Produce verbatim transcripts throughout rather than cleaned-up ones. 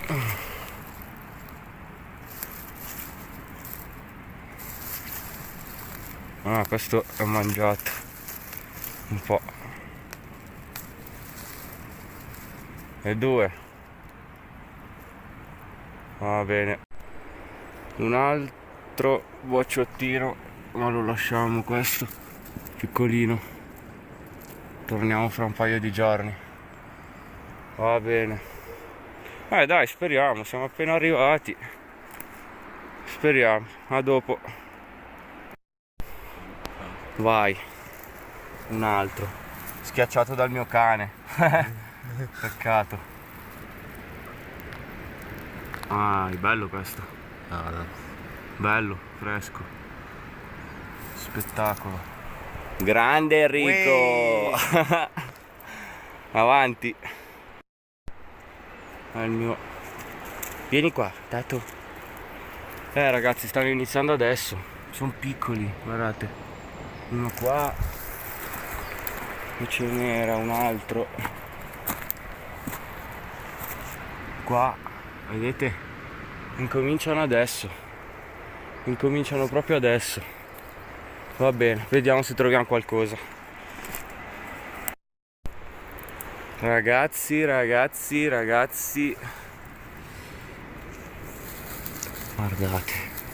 Ah, questo è mangiato un po'. E due. Va bene. Un altro bocciottino, ma lo lasciamo questo piccolino. Torniamo fra un paio di giorni. Va bene. Eh dai, speriamo, siamo appena arrivati. Speriamo. A dopo. Vai. Un altro. Schiacciato dal mio cane. Peccato. Ah, è bello questo. No, no. Bello, fresco. Spettacolo. Grande Enrico. Avanti. Al mio. Vieni qua, Tato. Eh ragazzi, stanno iniziando adesso. Sono piccoli, guardate. Uno qua. E ce n'era un altro. Qua, vedete? Incominciano adesso. Incominciano proprio adesso. Va bene, vediamo se troviamo qualcosa. Ragazzi, ragazzi, ragazzi. Guardate.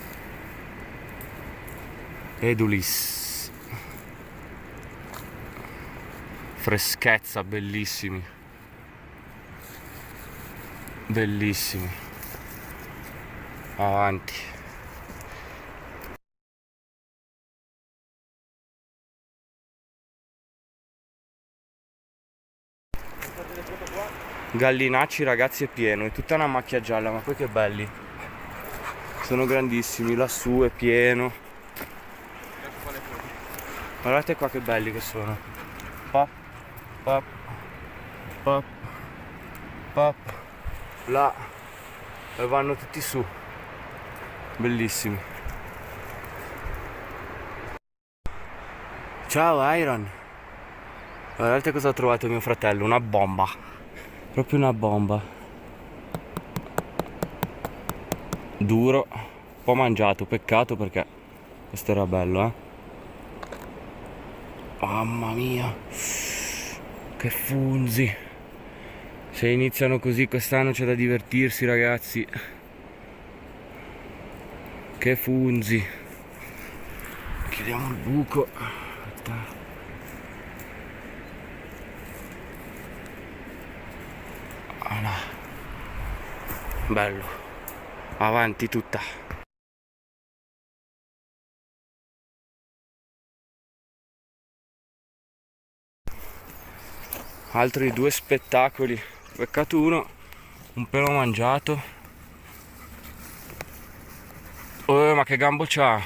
Edulis. Freschezza, bellissimi. Bellissimi. Avanti. Gallinacci ragazzi è pieno, è tutta una macchia gialla, ma poi che belli. Sono grandissimi, lassù è pieno. Guardate qua che belli che sono. Pop, pop, pop, pop, là. E vanno tutti su. Bellissimi. Ciao Iron. Guardate cosa ha trovato mio fratello, una bomba. Proprio una bomba. Duro, un po' mangiato, peccato perché questo era bello, eh. Mamma mia, che funzi. Se iniziano così quest'anno c'è da divertirsi ragazzi. Che funzi. Chiudiamo il buco. Aspetta. Ah, no. Bello. Avanti tutta. Altri due spettacoli. Peccato uno un pelo mangiato. Oh, ma che gambo c'ha?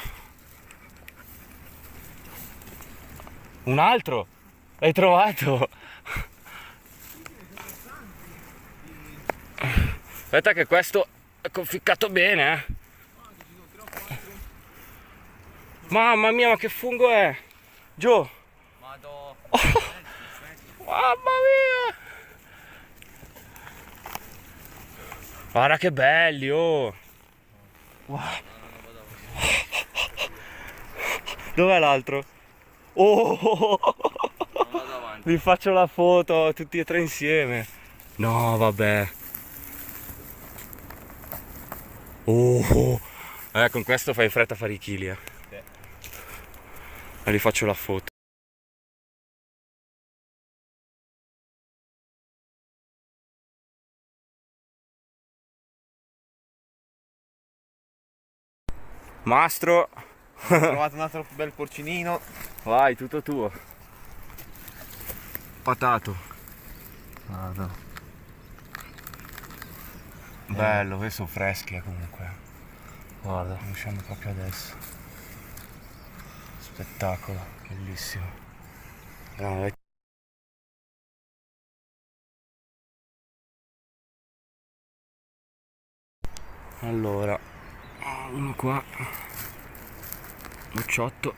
Un altro? L'hai trovato? Aspetta che questo è conficcato bene, eh. Mamma mia, ma che fungo è? Gio! Vado. Oh, mamma mia! Guarda che belli, oh! Wow. Dov'è l'altro? Oh! Vi faccio la foto tutti e tre insieme. No, vabbè. Oh! Eh, con questo fai fretta a fare i chili, eh. E vi faccio la foto. Mastro! Ho trovato un altro bel porcinino. Vai, tutto tuo. Patato. Vado. Bello, questi sono freschi eh, comunque. Guarda. Usciamo proprio adesso. Spettacolo, bellissimo. No, allora, uno qua, bocciotto,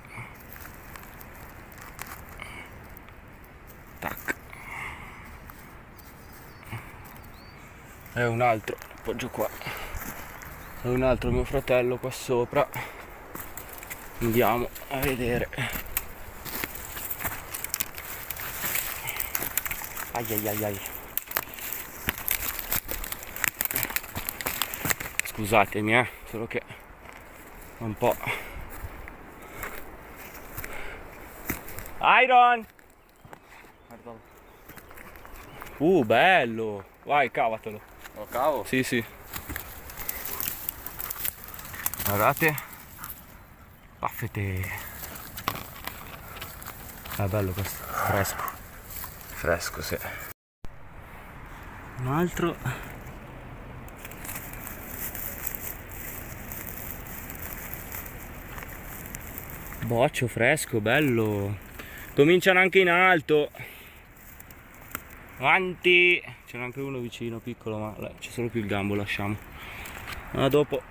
tac, e un altro, appoggio qua, e un altro mio fratello qua sopra. Andiamo a vedere. Ai ai ai ai. Scusatemi, eh, solo che un po'. Iron! Uh, bello! Vai, cavatelo. Lo cavo? Sì, sì. Guardate. Baffete. È bello questo. Fresco. Fresco, sì. Un altro. Boccio fresco, bello. Cominciano anche in alto. Avanti. C'è anche uno vicino, piccolo, ma c'è solo più il gambo, lasciamo. Ma dopo.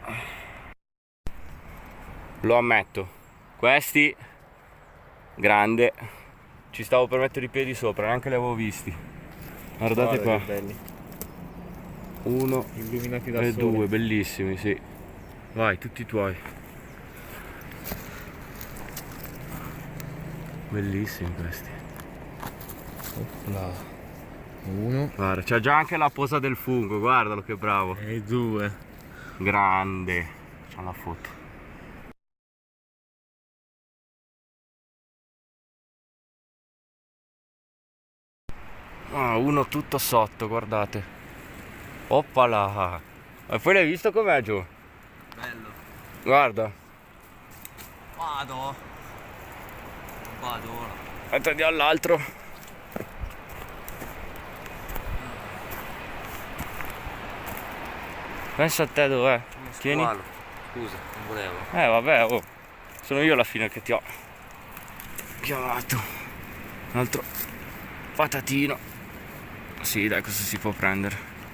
Lo ammetto. Questi grande. Ci stavo per mettere i piedi sopra, neanche li avevo visti. Guardate Guarda qua. che belli. Uno Illuminati dal e sole. due, bellissimi, sì. Vai, tutti tuoi. Bellissimi questi. Opla. Uno. Guarda, c'è già anche la posa del fungo, guardalo che bravo. E due. Grande. C'è una foto. Ah, uno tutto sotto, guardate. Oppala. E poi l'hai visto com'è giù? Bello. Guarda. Vado. Vado ora. Aspetta, andiamo all'altro. Pensa a te dov'è? Tieni. Scusa, non volevo. Eh vabbè, oh. Sono io alla fine che ti ho chiamato. Un altro patatino. Sì, dai, cosa si può prendere?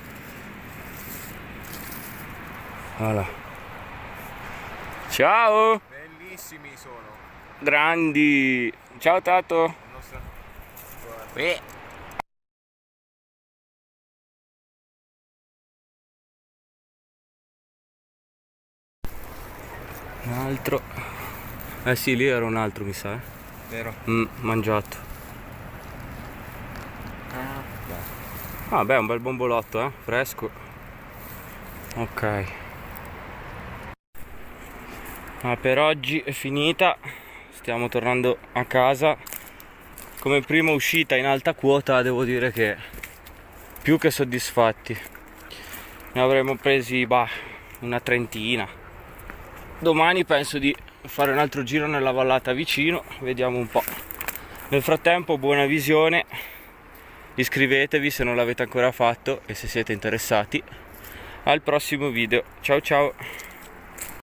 Voilà. Ciao! Bellissimi sono. Grandi! Ciao Tato! Il nostro... Eh. Un altro. Eh sì, lì era un altro, mi sa. Eh. Vero? Mm, mangiato. Ah beh, un bel bombolotto, eh, fresco. Ok. Ma per oggi è finita. Stiamo tornando a casa. Come prima uscita in alta quota devo dire che più che soddisfatti. Ne avremmo presi bah, una trentina. Domani penso di fare un altro giro nella vallata vicino. Vediamo un po'. Nel frattempo buona visione. Iscrivetevi se non l'avete ancora fatto e se siete interessati. Al prossimo video. Ciao ciao.